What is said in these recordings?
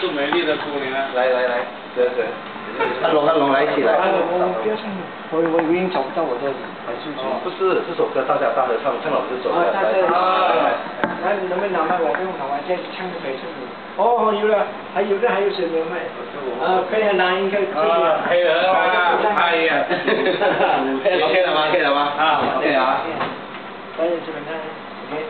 是美丽的姑娘。 来，对。看龙来一起来。 我不要唱，我已经找不到我的来数据。 不是这首歌大家大合唱，陈老师走的。 来，你能不能拿麦？我不用拿，我这唱个北顺舞。哦，有了，还有水牛麦。可以拿一个。 配合啊，哎呀。 OK 了吗？可以了吗？啊，对啊。 来，这边看，OK。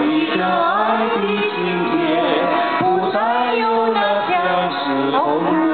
爱的今天，不再有那相思痛。